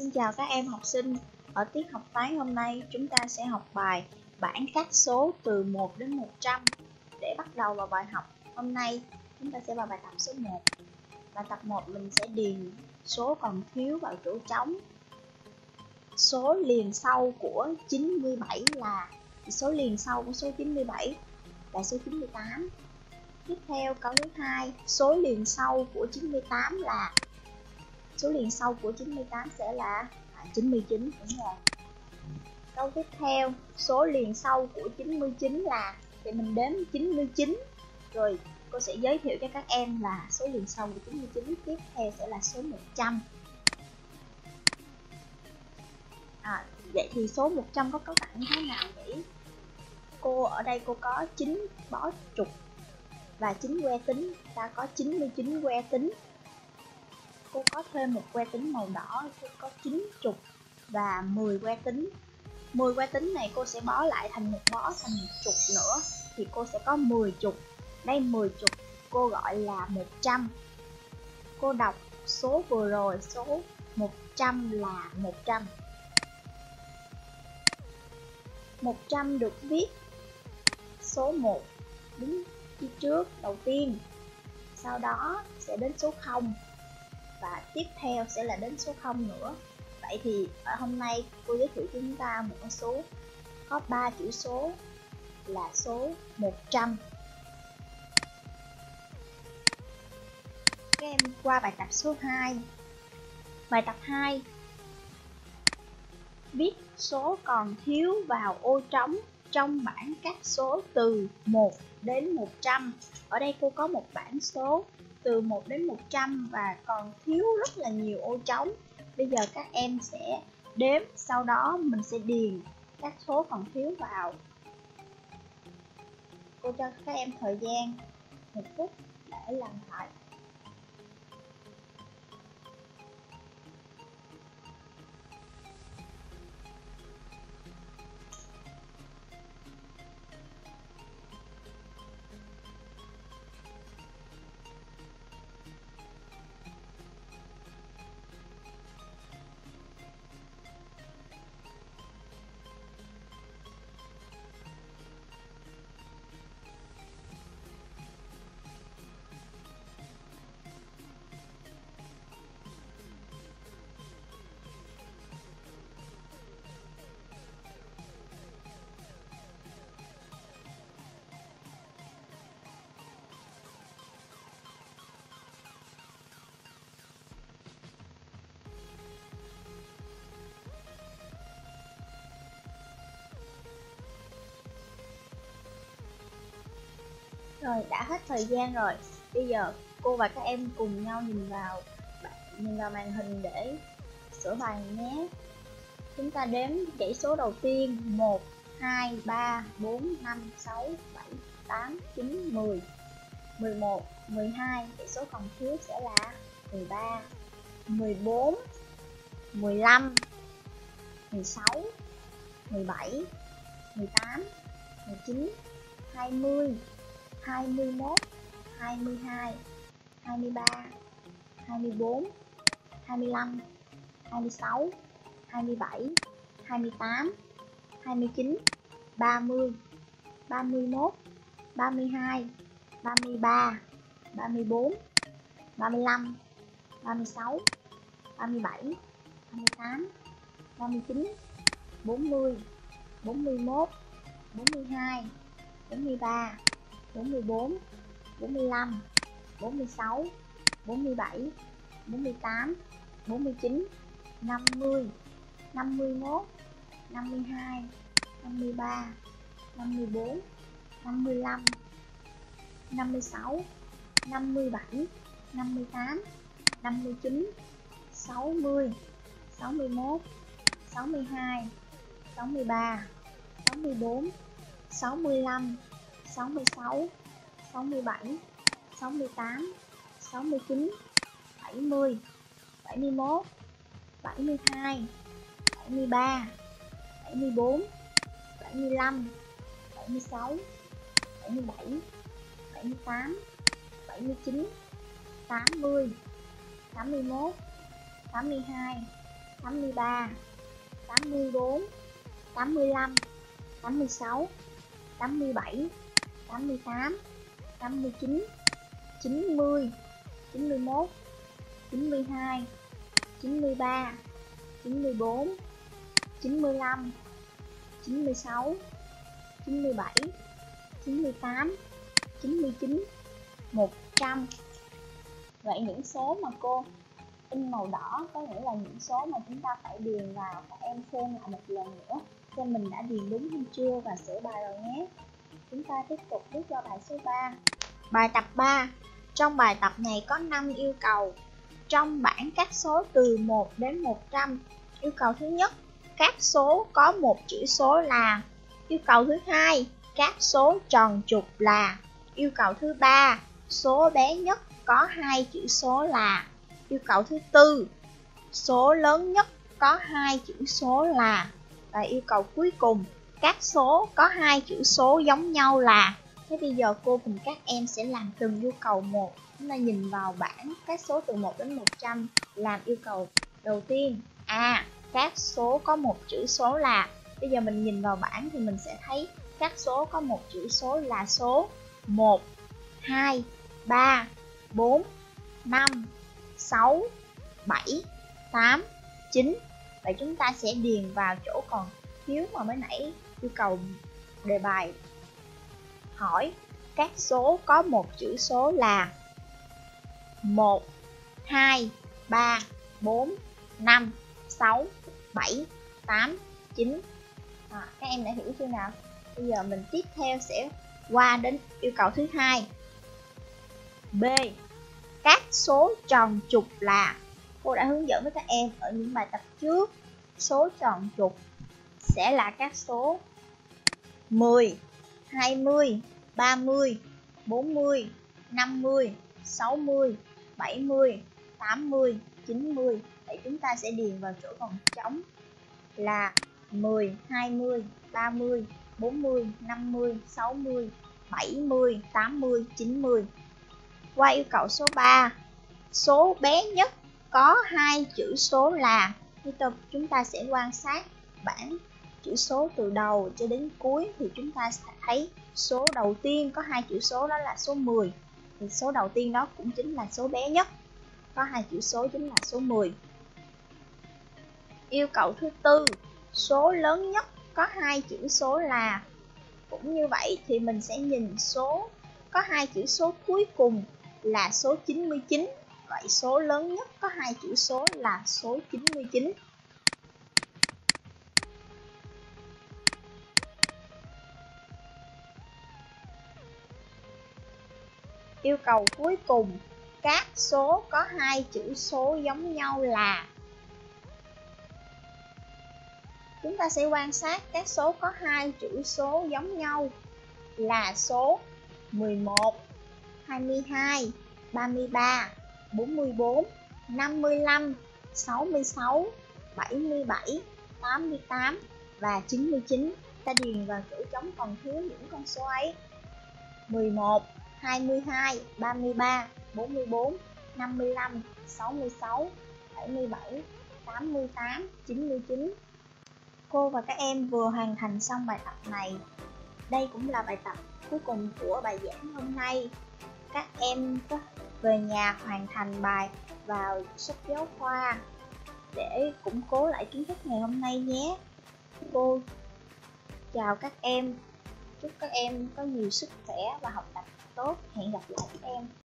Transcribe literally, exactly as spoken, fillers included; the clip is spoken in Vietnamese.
Xin chào các em học sinh. Ở tiết học toán hôm nay chúng ta sẽ học bài bảng các số từ một đến một trăm. Để bắt đầu vào bài học hôm nay, chúng ta sẽ vào bài tập số một. Bài tập một mình sẽ điền số còn thiếu vào chỗ trống. Số liền sau của chín mươi bảy là số liền sau của số chín mươi bảy là số chín mươi tám. Tiếp theo câu thứ hai, số liền sau của chín mươi tám là số liền sau của chín mươi tám sẽ là chín mươi chín, đúng rồi. Câu tiếp theo, số liền sau của chín mươi chín là, thì mình đếm chín mươi chín. Rồi cô sẽ giới thiệu cho các em là số liền sau của chín mươi chín tiếp theo sẽ là số một trăm. À, vậy thì số một trăm có cấu tạo như thế nào nhỉ? Cô ở đây cô có chín bó trục và chín que tính, ta có chín mươi chín que tính. Cô có thêm một que tính màu đỏ, cô có chín trục và mười que tính. mười que tính này cô sẽ bó lại thành một bó thành một trục nữa, thì cô sẽ có mười trục. Đây mười trục cô gọi là một trăm. Cô đọc số vừa rồi, số một trăm là một trăm. một trăm được viết số một đứng phía trước đầu tiên, sau đó sẽ đến số không và tiếp theo sẽ là đến số không nữa. Vậy thì ở hôm nay cô giới thiệu cho chúng ta một con số có ba chữ số là số một trăm. Các em qua bài tập số hai. Bài tập hai, viết số còn thiếu vào ô trống trong bảng các số từ một đến một trăm. Ở đây cô có một bảng số từ một đến một trăm và còn thiếu rất là nhiều ô trống. Bây giờ các em sẽ đếm, sau đó mình sẽ điền các số còn thiếu vào. Cô cho các em thời gian một phút để làm lại. Rồi, đã hết thời gian rồi. Bây giờ cô và các em cùng nhau nhìn vào nhìn vào màn hình để sửa bài nhé. Chúng ta đếm dãy số đầu tiên một, hai, ba, bốn, năm, sáu, bảy, tám, chín, mười, mười một, mười hai. Dãy số còn thiếu sẽ là mười ba, mười bốn, mười lăm, mười sáu, mười bảy, mười tám, mười chín, hai mươi, hai mươi mốt, hai mươi hai, hai mươi ba, hai mươi bốn, hai mươi lăm, hai mươi sáu, hai mươi bảy, hai mươi tám, hai mươi chín, ba mươi, ba mươi mốt, ba mươi hai, ba mươi ba, ba mươi bốn, ba mươi lăm, ba mươi sáu, ba mươi bảy, ba mươi tám, ba mươi chín, bốn mươi, bốn mươi mốt, bốn mươi hai, bốn mươi ba, bốn mươi bốn, bốn mươi lăm, bốn mươi sáu, bốn mươi bảy, bốn mươi tám, bốn mươi chín, năm mươi, năm mươi mốt, năm mươi hai, năm mươi ba, năm mươi bốn, năm mươi lăm, năm mươi sáu, năm mươi bảy, năm mươi tám, năm mươi chín, sáu mươi, sáu mươi mốt, sáu mươi hai, sáu mươi ba, sáu mươi bốn, sáu mươi lăm, sáu mươi sáu, sáu mươi bảy, sáu mươi tám, sáu mươi chín, bảy mươi, bảy mươi mốt, bảy mươi hai, bảy mươi ba, bảy mươi bốn, bảy mươi lăm, bảy mươi sáu, bảy mươi bảy, bảy mươi tám, bảy mươi chín, tám mươi, tám mươi mốt, tám mươi hai, tám mươi ba, tám mươi bốn, tám mươi lăm, tám mươi sáu, tám mươi bảy, tám mươi tám, tám mươi chín, chín mươi, chín mươi mốt, chín mươi hai, chín mươi ba, chín mươi bốn, chín mươi lăm, chín mươi sáu, chín mươi bảy, chín mươi tám, chín mươi chín, một trăm. Vậy những số mà cô in màu đỏ có nghĩa là những số mà chúng ta phải điền vào. Các em xem lại một lần nữa xem mình đã điền đúng hay chưa và sửa bài rồi nhé. Chúng ta tiếp tục bước vào bài số ba. Bài tập ba. Trong bài tập này có năm yêu cầu. Trong bảng các số từ một đến một trăm. Yêu cầu thứ nhất, các số có một chữ số là. Yêu cầu thứ hai, các số tròn trục là. Yêu cầu thứ ba, số bé nhất có hai chữ số là. Yêu cầu thứ tư, số lớn nhất có hai chữ số là. Và yêu cầu cuối cùng, các số có hai chữ số giống nhau là. Thế bây giờ cô cùng các em sẽ làm từng yêu cầu một. Chúng ta nhìn vào bảng các số từ một đến một trăm. Làm yêu cầu đầu tiên. À, các số có một chữ số là. Bây giờ mình nhìn vào bảng thì mình sẽ thấy các số có một chữ số là số một, hai, ba, bốn, năm, sáu, bảy, tám, chín. Vậy chúng ta sẽ điền vào chỗ còn thiếu mà mới nãy yêu cầu đề bài hỏi. Các số có một chữ số là một, hai, ba, bốn, năm, sáu, bảy, tám, chín. À, các em đã hiểu chưa nào? Bây giờ mình tiếp theo sẽ qua đến yêu cầu thứ hai. B. Các số tròn trục là. Cô đã hướng dẫn với các em ở những bài tập trước. Số tròn trục sẽ là các số mười, hai mươi, ba mươi, bốn mươi, năm mươi, sáu mươi, bảy mươi, tám mươi, chín mươi. Vậy chúng ta sẽ điền vào chỗ còn trống là mười, hai mươi, ba mươi, bốn mươi, năm mươi, sáu mươi, bảy mươi, tám mươi, chín mươi. Qua yêu cầu số ba, số bé nhất có hai chữ số là. Chúng ta sẽ quan sát bảng chữ số từ đầu cho đến cuối thì chúng ta sẽ thấy số đầu tiên có hai chữ số đó là số mười. Thì số đầu tiên đó cũng chính là số bé nhất, có hai chữ số chính là số mười. Yêu cầu thứ tư, số lớn nhất có hai chữ số là. Cũng như vậy thì mình sẽ nhìn số có hai chữ số cuối cùng là số chín mươi chín. Vậy số lớn nhất có hai chữ số là số chín mươi chín. Yêu cầu cuối cùng, các số có hai chữ số giống nhau là. Chúng ta sẽ quan sát các số có hai chữ số giống nhau là số mười một, hai mươi hai, ba mươi ba, bốn mươi bốn, năm mươi lăm, sáu mươi sáu, bảy mươi bảy, tám mươi tám và chín mươi chín. Ta điền vào chỗ trống còn thiếu những con số ấy. mười một, hai mươi hai, ba mươi ba, bốn mươi bốn, năm mươi lăm, sáu mươi sáu, bảy mươi bảy, tám mươi tám, chín mươi chín. Cô và các em vừa hoàn thành xong bài tập này. Đây cũng là bài tập cuối cùng của bài giảng hôm nay. Các em có về nhà hoàn thành bài vào sách giáo khoa để củng cố lại kiến thức ngày hôm nay nhé. Cô chào các em. Chúc các em có nhiều sức khỏe và học tập tốt. Hẹn gặp lại các em.